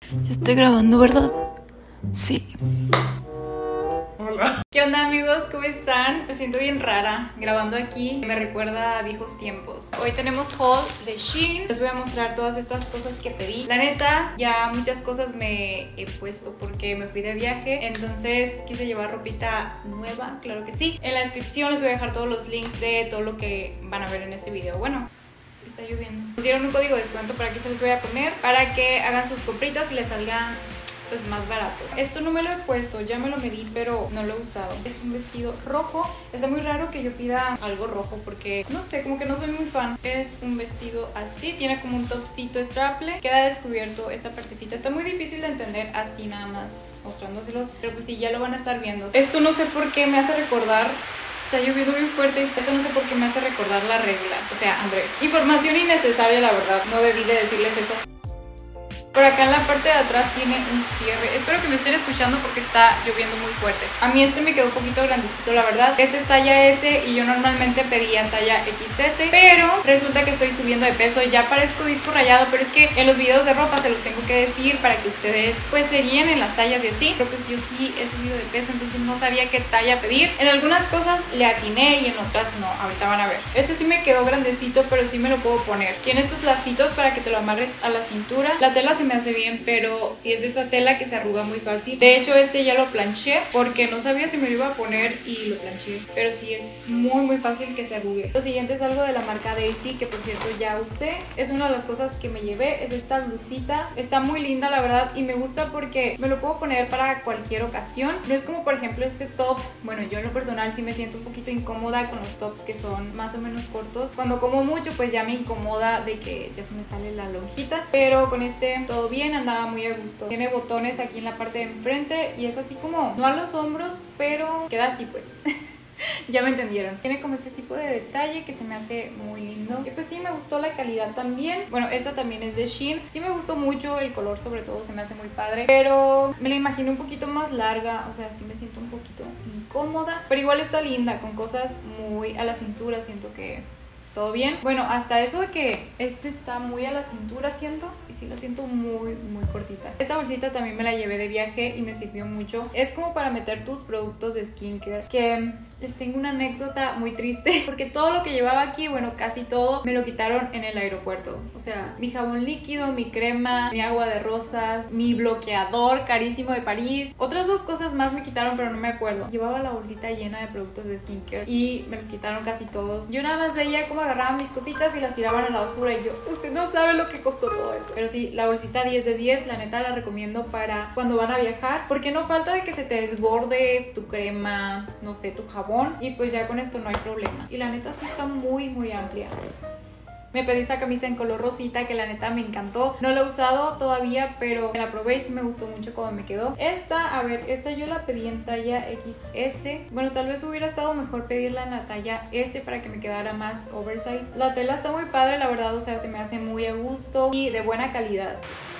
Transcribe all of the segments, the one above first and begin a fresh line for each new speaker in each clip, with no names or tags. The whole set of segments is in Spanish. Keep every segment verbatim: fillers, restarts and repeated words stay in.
Ya estoy grabando, ¿verdad? Sí.
Hola. ¿Qué onda, amigos? ¿Cómo están? Me siento bien rara grabando aquí. Me recuerda a viejos tiempos. Hoy tenemos haul de Shein. Les voy a mostrar todas estas cosas que pedí. La neta, ya muchas cosas me he puesto porque me fui de viaje. Entonces quise llevar ropita nueva, claro que sí. En la descripción les voy a dejar todos los links de todo lo que van a ver en este video. Bueno, está lloviendo. Nos dieron un código de descuento, para que se los voy a poner, para que hagan sus compritas y les salgan pues más barato. Esto no me lo he puesto, ya me lo medí, pero no lo he usado. Es un vestido rojo. Está muy raro que yo pida algo rojo porque, no sé, como que no soy muy fan. Es un vestido así, tiene como un topcito straple. Queda descubierto esta partecita. Está muy difícil de entender así nada más mostrándoselos, pero pues sí, ya lo van a estar viendo. Esto no sé por qué me hace recordar... Está lloviendo muy fuerte. Esto no sé por qué me hace recordar la regla. O sea, Andrés. Información innecesaria, la verdad. No debí de decirles eso. Por acá en la parte de atrás tiene un cierre. Espero que me estén escuchando porque está lloviendo muy fuerte. A mí este me quedó un poquito grandecito, la verdad. Este es talla S y yo normalmente pedía talla equis ese, pero resulta que estoy subiendo de peso. Ya parezco disco rayado, pero es que en los videos de ropa se los tengo que decir para que ustedes pues se guíen en las tallas y así. Pero pues yo sí he subido de peso, entonces no sabía qué talla pedir. En algunas cosas le atiné y en otras no. Ahorita van a ver. Este sí me quedó grandecito, pero sí me lo puedo poner. Tiene estos lacitos para que te lo amarres a la cintura. La tela se me hace bien, pero si es de esa tela que se arruga muy fácil. De hecho, este ya lo planché porque no sabía si me lo iba a poner y lo planché, pero sí es muy muy fácil que se arrugue. Lo siguiente es algo de la marca Daisy, que por cierto ya usé. Es una de las cosas que me llevé, es esta blusita. Está muy linda, la verdad, y me gusta porque me lo puedo poner para cualquier ocasión. No es como por ejemplo este top. Bueno, yo en lo personal sí me siento un poquito incómoda con los tops que son más o menos cortos. Cuando como mucho pues ya me incomoda de que ya se me sale la lonjita, pero con este todo bien, andaba muy a gusto. Tiene botones aquí en la parte de enfrente y es así como, no a los hombros, pero queda así pues. Ya me entendieron. Tiene como este tipo de detalle que se me hace muy lindo. Y pues sí, me gustó la calidad también. Bueno, esta también es de Shein. Sí me gustó mucho el color, sobre todo se me hace muy padre, pero me la imaginé un poquito más larga. O sea, sí me siento un poquito incómoda, pero igual está linda, con cosas muy a la cintura. Siento que todo bien. Bueno, hasta eso de que este está muy a la cintura, siento. Y sí la siento muy, muy cortita. Esta bolsita también me la llevé de viaje y me sirvió mucho. Es como para meter tus productos de skincare, que les tengo una anécdota muy triste, porque todo lo que llevaba aquí, bueno, casi todo, me lo quitaron en el aeropuerto. O sea, mi jabón líquido, mi crema, mi agua de rosas, mi bloqueador carísimo de París. Otras dos cosas más me quitaron, pero no me acuerdo. Llevaba la bolsita llena de productos de skincare y me los quitaron casi todos. Yo nada más veía cómo agarraban mis cositas y las tiraban a la basura y yo, usted no sabe lo que costó todo eso. Pero sí, la bolsita diez de diez, la neta la recomiendo para cuando van a viajar, porque no falta de que se te desborde tu crema, no sé, tu jabón, y pues ya con esto no hay problema. Y la neta sí está muy muy amplia. Me pedí esta camisa en color rosita que la neta me encantó. No la he usado todavía, pero me la probé y sí me gustó mucho cómo me quedó. Esta, a ver, esta yo la pedí en talla equis ese. Bueno, tal vez hubiera estado mejor pedirla en la talla ese para que me quedara más oversize. La tela está muy padre, la verdad, o sea, se me hace muy a gusto y de buena calidad.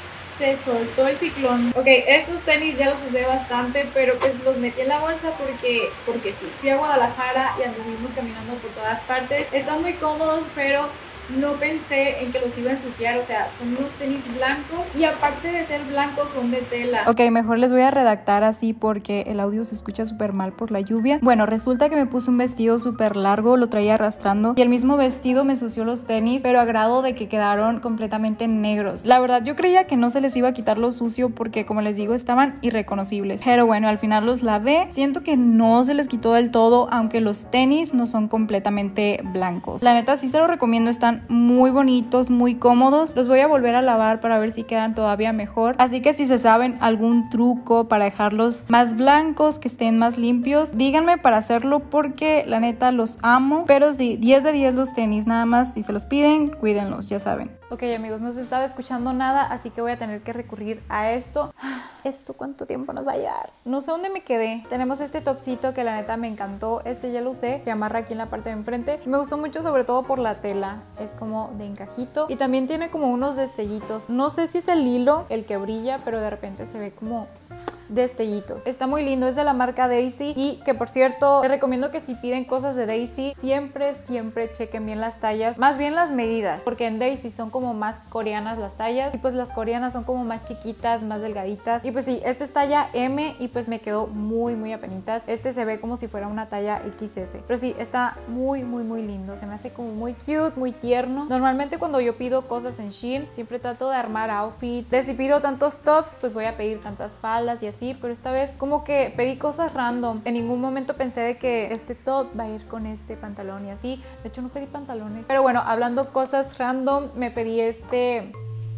Se soltó el ciclón. Ok, estos tenis ya los usé bastante, pero pues los metí en la bolsa porque, porque sí. Fui a Guadalajara y anduvimos caminando por todas partes. Están muy cómodos, pero no pensé en que los iba a ensuciar. O sea, son unos tenis blancos y aparte de ser blancos son de tela. Ok, mejor les voy a redactar así porque el audio se escucha súper mal por la lluvia. Bueno, resulta que me puse un vestido súper largo, lo traía arrastrando y el mismo vestido me ensució los tenis, pero a grado de que quedaron completamente negros. La verdad, yo creía que no se les iba a quitar lo sucio porque, como les digo, estaban irreconocibles. Pero bueno, al final los lavé. Siento que no se les quitó del todo, aunque los tenis no son completamente blancos. La neta, sí se los recomiendo, están muy bonitos, muy cómodos. Los voy a volver a lavar para ver si quedan todavía mejor. Así que si se saben algún truco para dejarlos más blancos, que estén más limpios, díganme para hacerlo porque la neta los amo. Pero sí, diez de diez los tenis, nada más si se los piden, cuídenlos, ya saben. Ok, amigos, no se estaba escuchando nada, así que voy a tener que recurrir a esto. ¿Esto cuánto tiempo nos va a llevar? No sé dónde me quedé. Tenemos este topcito que la neta me encantó. Este ya lo usé, se amarra aquí en la parte de enfrente. Me gustó mucho, sobre todo por la tela. Es como de encajito y también tiene como unos destellitos. No sé si es el hilo el que brilla, pero de repente se ve como destellitos. Está muy lindo, es de la marca Daisy y que por cierto les recomiendo que si piden cosas de Daisy siempre siempre chequen bien las tallas, más bien las medidas, porque en Daisy son como más coreanas las tallas y pues las coreanas son como más chiquitas, más delgaditas y pues sí, este es talla M y pues me quedó muy muy apenitas. Este se ve como si fuera una talla equis ese, pero sí, está muy muy muy lindo, se me hace como muy cute, muy tierno. Normalmente cuando yo pido cosas en Shein siempre trato de armar outfits, de si pido tantos tops pues voy a pedir tantas faldas y así, pero esta vez como que pedí cosas random. En ningún momento pensé de que este top va a ir con este pantalón y así. De hecho no pedí pantalones, pero bueno, hablando cosas random, me pedí este,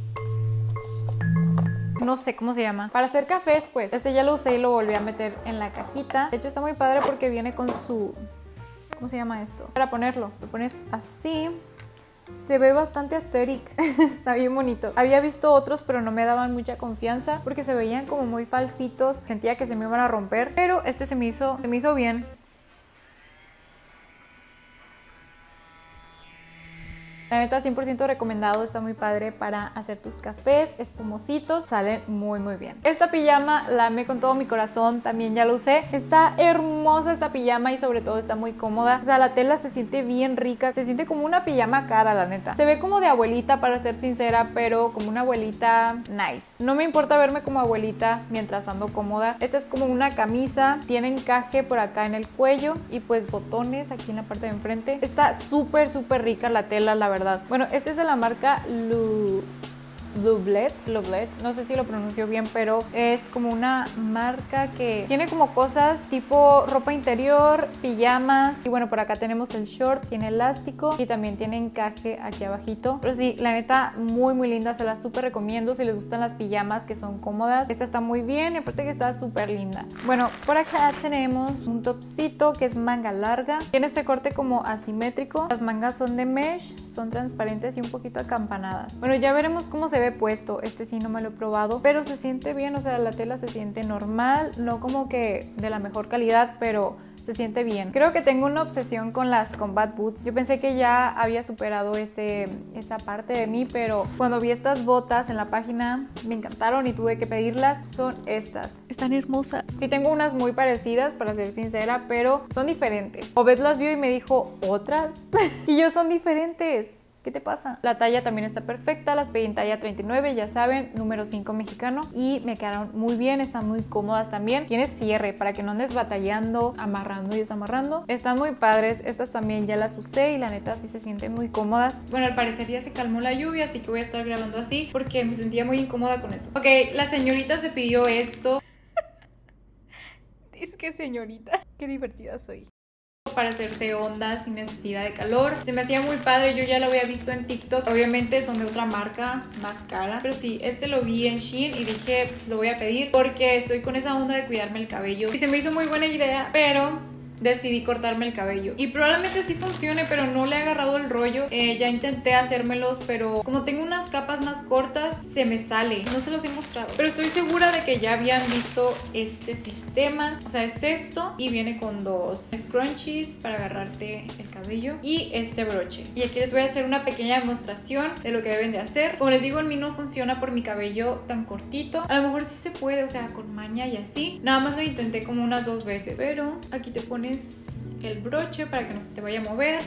no sé cómo se llama, para hacer cafés. Pues este ya lo usé y lo volví a meter en la cajita. De hecho está muy padre porque viene con su, ¿cómo se llama esto? Para ponerlo, lo pones así. Se ve bastante aesthetic, está bien bonito. Había visto otros pero no me daban mucha confianza porque se veían como muy falsitos, sentía que se me iban a romper, pero este se me hizo, se me hizo bien. La neta cien por ciento recomendado, está muy padre para hacer tus cafés espumositos, salen muy muy bien. Esta pijama la amé con todo mi corazón, también ya lo usé. Está hermosa esta pijama y sobre todo está muy cómoda. O sea, la tela se siente bien rica, se siente como una pijama cara, la neta. Se ve como de abuelita para ser sincera, pero como una abuelita nice. No me importa verme como abuelita mientras ando cómoda. Esta es como una camisa, tiene encaje por acá en el cuello y pues botones aquí en la parte de enfrente. Está súper súper rica la tela, la verdad. Bueno, este es de la marca Lu... Loublet, Loublet, no sé si lo pronuncio bien, pero es como una marca que tiene como cosas tipo ropa interior, pijamas y bueno, por acá tenemos el short, tiene elástico y también tiene encaje aquí abajito. Pero sí, la neta muy muy linda, se la súper recomiendo si les gustan las pijamas que son cómodas. Esta está muy bien y aparte que está súper linda. Bueno, por acá tenemos un topcito que es manga larga, tiene este corte como asimétrico, las mangas son de mesh, son transparentes y un poquito acampanadas. Bueno, ya veremos cómo se ve puesto. Este sí no me lo he probado, pero se siente bien, o sea, la tela se siente normal, no como que de la mejor calidad, pero se siente bien. Creo que tengo una obsesión con las combat boots. Yo pensé que ya había superado ese, esa parte de mí, pero cuando vi estas botas en la página me encantaron y tuve que pedirlas. Son estas. Están hermosas. Sí tengo unas muy parecidas, para ser sincera, pero son diferentes. Obed las vio y me dijo, ¿otras? Y yo, son diferentes. ¿Qué te pasa? La talla también está perfecta, las pedí en talla treinta y nueve, ya saben, número cinco mexicano y me quedaron muy bien, están muy cómodas también. Tiene cierre para que no andes batallando, amarrando y desamarrando. Están muy padres, estas también ya las usé y la neta sí se sienten muy cómodas. Bueno, al parecer ya se calmó la lluvia, así que voy a estar grabando así porque me sentía muy incómoda con eso. Ok, la señorita se pidió esto. Es que señorita, qué divertida soy. Para hacerse ondas sin necesidad de calor. Se me hacía muy padre, yo ya lo había visto en TikTok. Obviamente son de otra marca, más cara, pero sí, este lo vi en Shein y dije, pues lo voy a pedir porque estoy con esa onda de cuidarme el cabello y se me hizo muy buena idea, pero decidí cortarme el cabello y probablemente sí funcione, pero no le he agarrado el rollo. Eh, ya intenté hacérmelos, pero como tengo unas capas más cortas se me sale, no se los he mostrado, pero estoy segura de que ya habían visto este sistema. O sea, es esto y viene con dos scrunchies para agarrarte el cabello y este broche. Y aquí les voy a hacer una pequeña demostración de lo que deben de hacer. Como les digo, en mí no funciona por mi cabello tan cortito. A lo mejor sí se puede, o sea, con maña y así. Nada más lo intenté como unas dos veces, pero aquí te pones el broche para que no se te vaya a mover.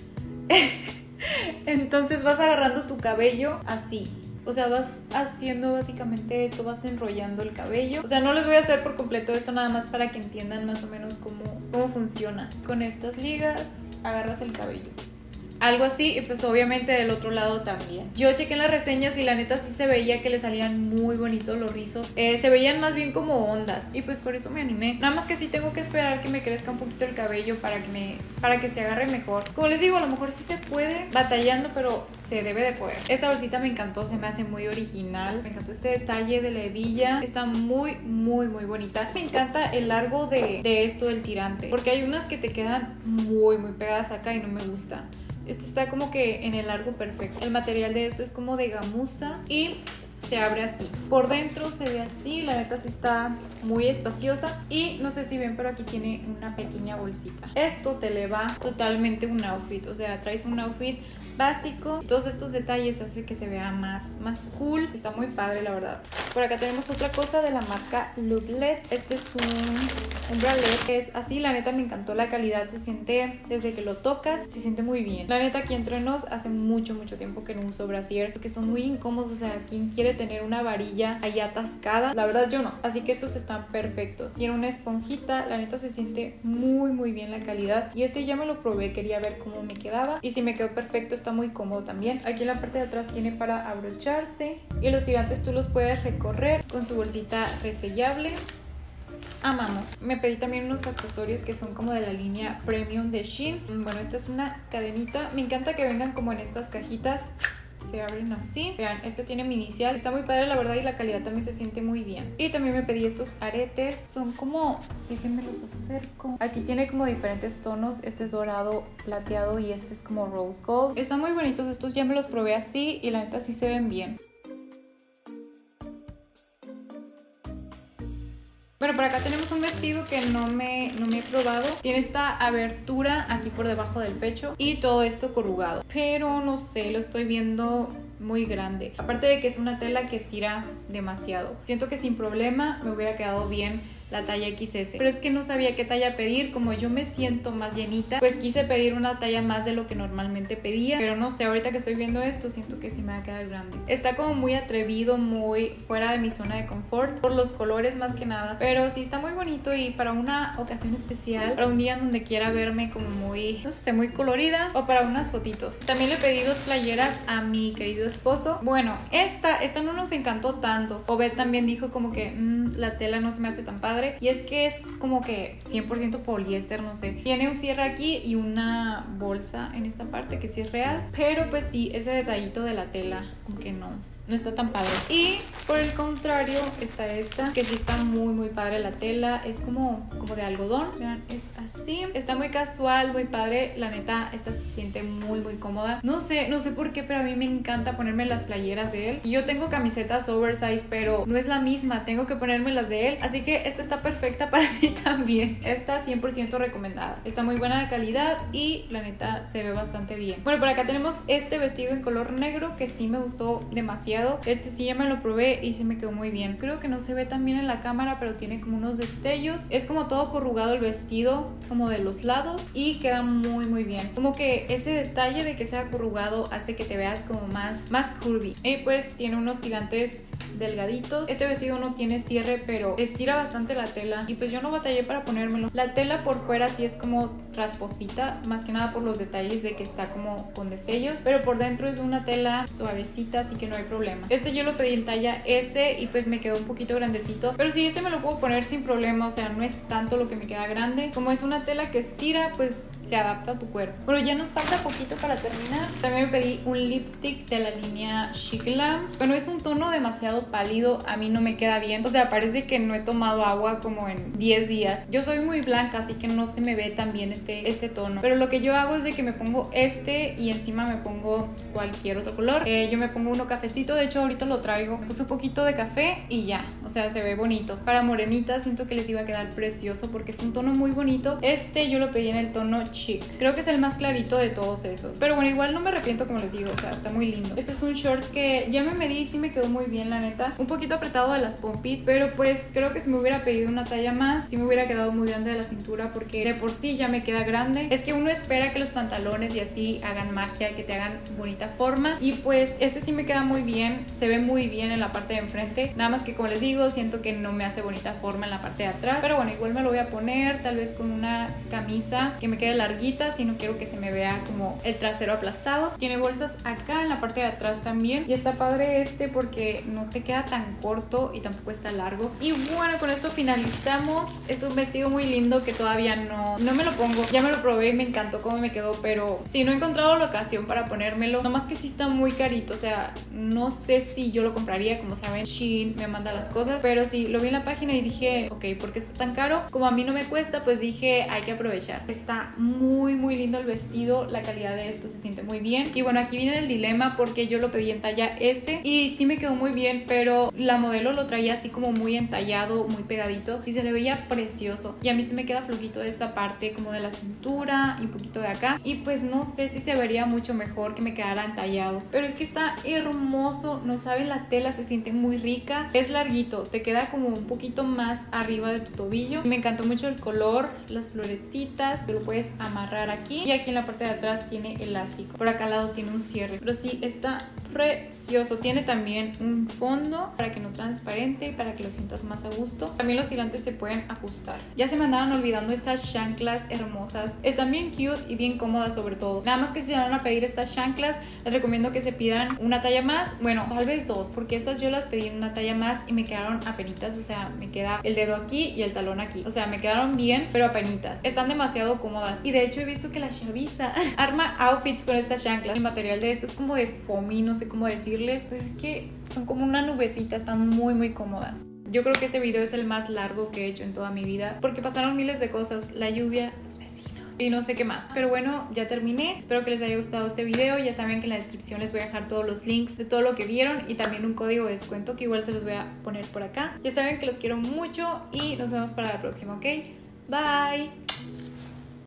Entonces vas agarrando tu cabello así, o sea, vas haciendo básicamente esto, vas enrollando el cabello. O sea, no les voy a hacer por completo esto, nada más para que entiendan más o menos cómo, cómo funciona. Con estas ligas agarras el cabello, algo así, y pues obviamente del otro lado también. Yo chequé en las reseñas y la neta sí se veía que le salían muy bonitos los rizos. eh, Se veían más bien como ondas y pues por eso me animé. Nada más que sí tengo que esperar que me crezca un poquito el cabello para que, me, para que se agarre mejor. Como les digo, a lo mejor sí se puede, batallando, pero se debe de poder. Esta bolsita me encantó, se me hace muy original. Me encantó este detalle de la hebilla, está muy muy muy bonita. Me encanta el largo de, de esto del tirante, porque hay unas que te quedan muy muy pegadas acá y no me gusta. Este está como que en el largo perfecto. El material de esto es como de gamuza y se abre así. Por dentro se ve así, la neta sí está muy espaciosa. Y no sé si ven, pero aquí tiene una pequeña bolsita. Esto te eleva totalmente un outfit, o sea, traes un outfit básico. Todos estos detalles hacen que se vea más, más cool. Está muy padre, la verdad. Por acá tenemos otra cosa de la marca Looklet. Este es un, un bralette que es así. La neta me encantó la calidad. Se siente, desde que lo tocas, se siente muy bien. La neta, aquí entre nos, hace mucho, mucho tiempo que no uso brasier porque son muy incómodos. O sea, ¿quién quiere tener una varilla ahí atascada? La verdad, yo no. Así que estos están perfectos. Tiene una esponjita. La neta, se siente muy, muy bien la calidad. Y este ya me lo probé. Quería ver cómo me quedaba. Y si me quedó perfecto, está muy cómodo también. Aquí en la parte de atrás tiene para abrocharse. Y los tirantes tú los puedes recorrer con su bolsita resellable. Amamos. Me pedí también unos accesorios que son como de la línea Premium de Shein. Bueno, esta es una cadenita. Me encanta que vengan como en estas cajitas. Se abren así. Vean, este tiene mi inicial. Está muy padre, la verdad, y la calidad también se siente muy bien. Y también me pedí estos aretes. Son como... déjenme los acerco. Aquí tiene como diferentes tonos. Este es dorado, plateado y este es como rose gold. Están muy bonitos. Estos ya me los probé así y la neta sí se ven bien. Bueno, por acá tenemos un vestido que no me, no me he probado. Tiene esta abertura aquí por debajo del pecho y todo esto corrugado. Pero no sé, lo estoy viendo muy grande. Aparte de que es una tela que estira demasiado. Siento que sin problema me hubiera quedado bien la talla equis ese. Pero es que no sabía qué talla pedir. Como yo me siento más llenita, pues quise pedir una talla más de lo que normalmente pedía. Pero no sé, ahorita que estoy viendo esto, siento que sí me va a quedar grande. Está como muy atrevido, muy fuera de mi zona de confort. Por los colores más que nada. Pero sí está muy bonito y para una ocasión especial. Para un día en donde quiera verme como muy, no sé, muy colorida. O para unas fotitos. También le pedí dos playeras a mi querido esposo. Bueno, esta, esta no nos encantó tanto. Obed también dijo como que mmm, la tela no se me hace tan padre. Y es que es como que cien por ciento poliéster, no sé. Tiene un cierre aquí y una bolsa en esta parte que sí es real. Pero pues sí, ese detallito de la tela, como que no. No está tan padre. Y por el contrario está esta, que sí está muy muy padre la tela. Es como, como de algodón. Vean, es así. Está muy casual, muy padre. La neta, esta se siente muy muy cómoda. No sé, no sé por qué, pero a mí me encanta ponerme las playeras de él. Y yo tengo camisetas oversize, pero no es la misma. Tengo que ponerme las de él. Así que esta está perfecta para mí también. Esta cien por ciento recomendada. Está muy buena la calidad y la neta se ve bastante bien. Bueno, por acá tenemos este vestido en color negro que sí me gustó demasiado. Este sí ya me lo probé y sí me quedó muy bien. Creo que no se ve tan bien en la cámara, pero tiene como unos destellos. Es como todo corrugado el vestido, como de los lados, y queda muy muy bien. Como que ese detalle de que sea corrugado hace que te veas como más, más curvy. Y pues tiene unos tirantes delgaditos. Este vestido no tiene cierre, pero estira bastante la tela y pues yo no batallé para ponérmelo. La tela por fuera sí es como rasposita, más que nada por los detalles de que está como con destellos, pero por dentro es una tela suavecita, así que no hay problema. Este yo lo pedí en talla ese y pues me quedó un poquito grandecito, pero sí, este me lo puedo poner sin problema. O sea, no es tanto lo que me queda grande. Como es una tela que estira, pues se adapta a tu cuerpo. Pero ya nos falta poquito para terminar. También me pedí un lipstick de la línea Chic Glam. Bueno, es un tono demasiado pálido, a mí no me queda bien. O sea, parece que no he tomado agua como en diez días. Yo soy muy blanca, así que no se me ve tan bien este, este tono. Pero lo que yo hago es de que me pongo este y encima me pongo cualquier otro color. Eh, yo me pongo uno cafecito, de hecho ahorita lo traigo. Puse un poquito de café y ya, o sea, se ve bonito. Para morenitas siento que les iba a quedar precioso porque es un tono muy bonito. Este yo lo pedí en el tono chic. Creo que es el más clarito de todos esos. Pero bueno, igual no me arrepiento, como les digo, o sea, está muy lindo. Este es un short que ya me medí y sí me quedó muy bien, la neta. Un poquito apretado de las pompis, pero pues creo que si me hubiera pedido una talla más, sí me hubiera quedado muy grande de la cintura porque de por sí ya me queda grande. Es que uno espera que los pantalones y así hagan magia, que te hagan bonita forma, y pues este sí me queda muy bien, se ve muy bien en la parte de enfrente, nada más que como les digo, siento que no me hace bonita forma en la parte de atrás, pero bueno, igual me lo voy a poner tal vez con una camisa que me quede larguita, si no quiero que se me vea como el trasero aplastado. Tiene bolsas acá en la parte de atrás también, y está padre este porque no te queda tan corto y tampoco está largo. Y bueno, con esto finalizamos. Es un vestido muy lindo que todavía no, no me lo pongo. Ya me lo probé y me encantó cómo me quedó, pero sí, no he encontrado la ocasión para ponérmelo. Nomás que sí está muy carito, o sea, no sé si yo lo compraría. Como saben, Shein me manda las cosas, pero sí, lo vi en la página y dije, ok, ¿por qué está tan caro? Como a mí no me cuesta, pues dije, hay que aprovechar. Está muy, muy lindo el vestido. La calidad de esto se siente muy bien. Y bueno, aquí viene el dilema porque yo lo pedí en talla ese y sí me quedó muy bien, pero pero la modelo lo traía así como muy entallado, muy pegadito y se le veía precioso. Y a mí se me queda flojito de esta parte como de la cintura y un poquito de acá, y pues no sé si se vería mucho mejor que me quedara entallado, pero es que está hermoso. No saben, la tela se siente muy rica, es larguito, te queda como un poquito más arriba de tu tobillo. Me encantó mucho el color, las florecitas, lo puedes amarrar aquí y aquí en la parte de atrás tiene elástico, por acá al lado tiene un cierre, pero sí está precioso. Tiene también un fondo para que no transparente, para que lo sientas más a gusto. También los tirantes se pueden ajustar. Ya se me andaban olvidando estas chanclas hermosas, están bien cute y bien cómodas sobre todo. Nada más que si van a pedir estas chanclas, les recomiendo que se pidan una talla más, bueno, tal vez dos, porque estas yo las pedí en una talla más y me quedaron apenitas, o sea, me queda el dedo aquí y el talón aquí, o sea, me quedaron bien, pero apenitas. Están demasiado cómodas y de hecho he visto que la chaviza arma outfits con estas chanclas. El material de esto es como de foamy, no sé cómo decirles, pero es que son como una nubecita, están muy muy cómodas. Yo creo que este video es el más largo que he hecho en toda mi vida porque pasaron miles de cosas, la lluvia, los vecinos y no sé qué más. Pero bueno, ya terminé. Espero que les haya gustado este video. Ya saben que en la descripción les voy a dejar todos los links de todo lo que vieron y también un código de descuento que igual se los voy a poner por acá. Ya saben que los quiero mucho y nos vemos para la próxima, ¿ok? Bye.